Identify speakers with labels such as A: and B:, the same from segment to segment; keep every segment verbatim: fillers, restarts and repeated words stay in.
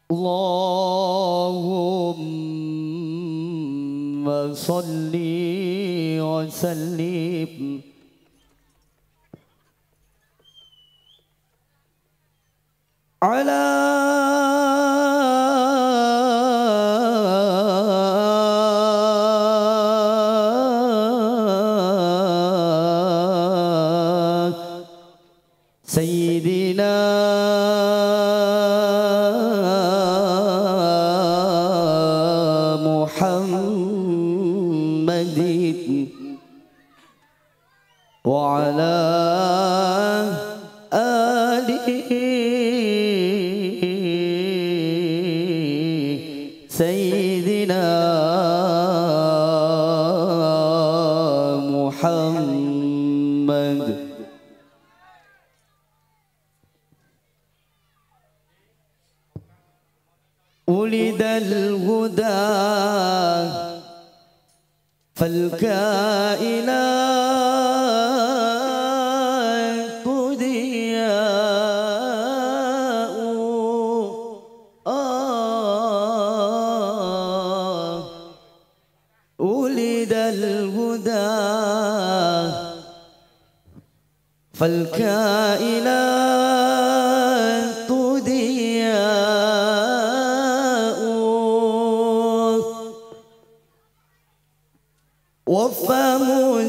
A: Allahumma salli wa sallim ala Sayyidina Muhammadin wa ala alihi Sayyidina Muhammad. ولد الهدى فالكائنات ضياء آه ولد الهدى فالكائنات وفم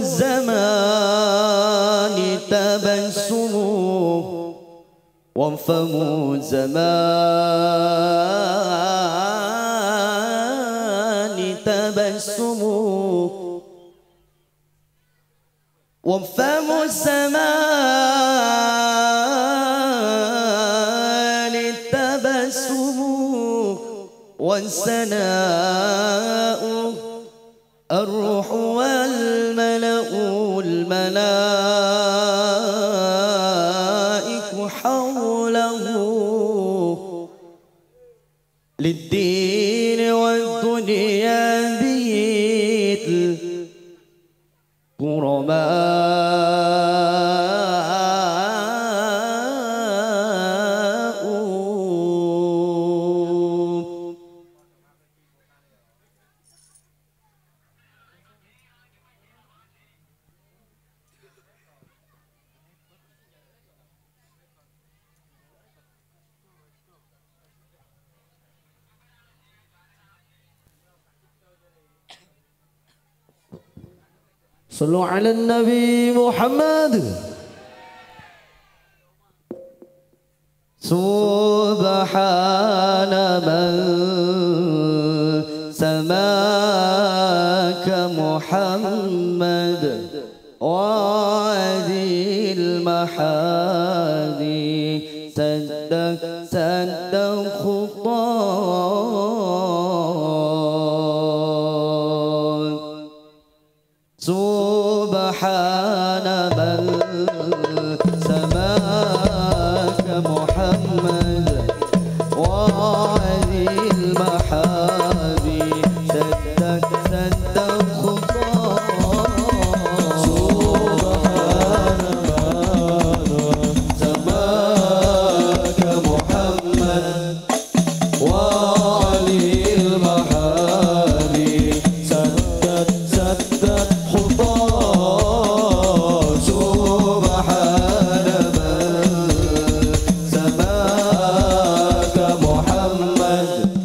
A: الزمان تبسم وفم الزمان تبسم وفم الزمان تبسم والسناء الروح والملأ الملائك حوله للدين والدنيا بيت الكرماء. صلوا على النبي محمد. سبحان من سماك محمد وادي المحادي سدك سد خطاه. سبحان من سماك محمد وعلي المحابي سدك سد خطاه. سبحان من سماك محمد وعلي المحابي سدك سد محمد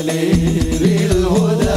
A: وفقني للهدى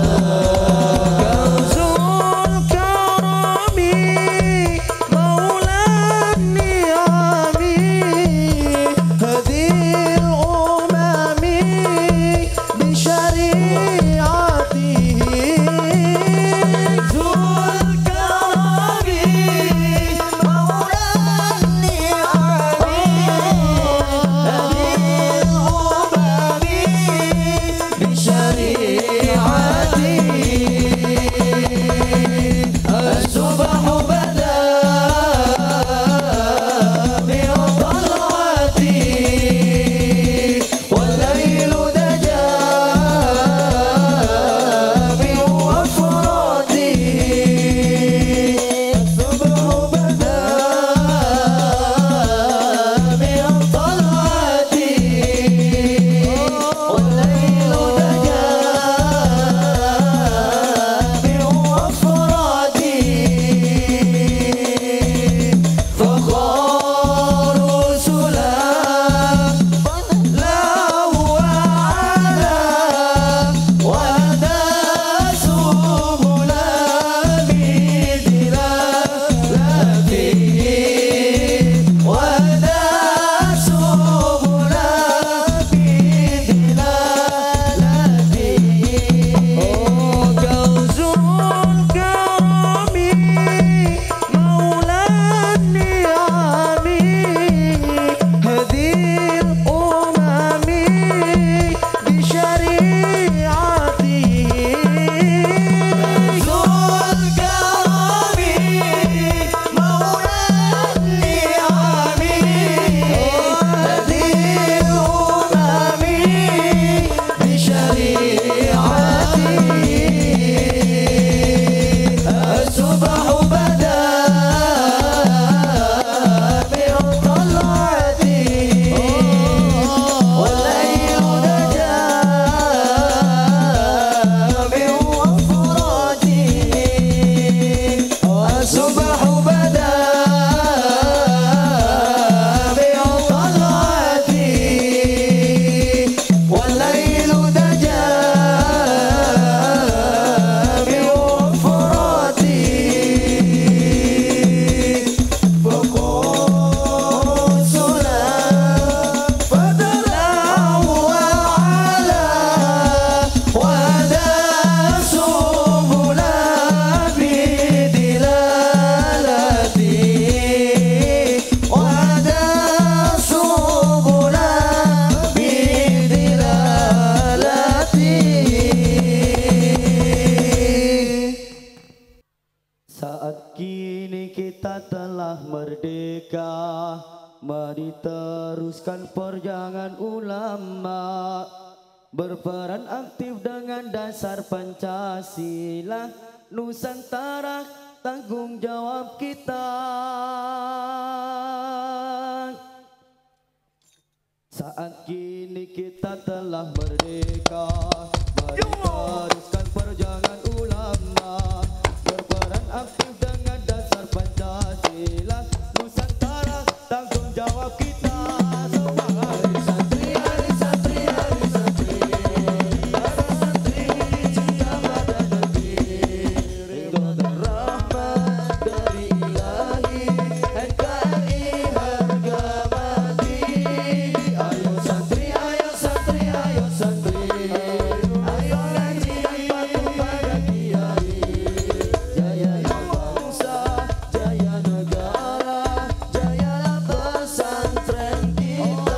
B: كنز الكرم مولى
A: kita telah merdeka, mari teruskan perjuangan ulama, berperan aktif dengan dasar Pancasila, Nusantara tanggung jawab kita. Saat kini kita telah merdeka, mari teruskan perjuangan ulama, berperan aktif dengan dasar Pancasila, Nusantara tanggung jawab kita. Hari santri, hari santri, hari santri, hari santri, cinta pada negeri, ridho dan rahmat dari Ilahi, N K R I harga mati. Ayo santri, ayo santri, ayo santri, ayo ngaji dan patuh pada kiai. Jaya bangsa, jaya negara, jayalah pesantren kita.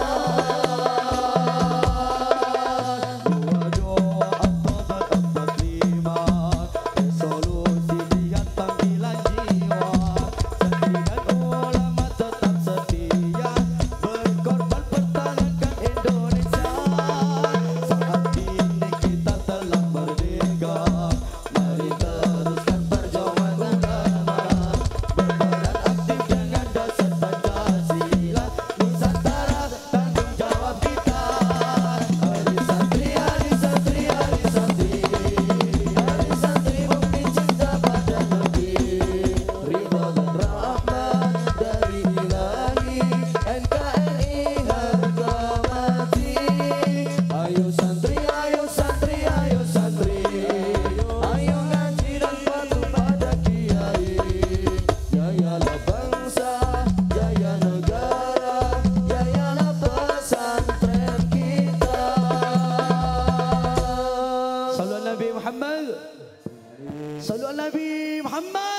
A: Dua doa Oktober empat lima, resolusi lihat panggilan jiwa, santri dan ulama tetap setia, berkorban pertahankan Indonesia. Saat ini kita telah merdeka, mari teruskan perjuangan ulama, berperan aktif dengan dasar Pancasila, Nusantara tanggung jawab kita. Hari santri, hari santri, hari santri, hari santri bukti cinta pada negeri, ridho dan rahmat dari Ilahi, N K R I harga mati. Ayo santri, ayo santri, ayo santri, ayo ngaji dan patuh pada kiai. Jayalah bangsa, jaya negara, jayalah pesantren kita. Sallu ala Nabi Muhammad, sallu ala Nabi Muhammad.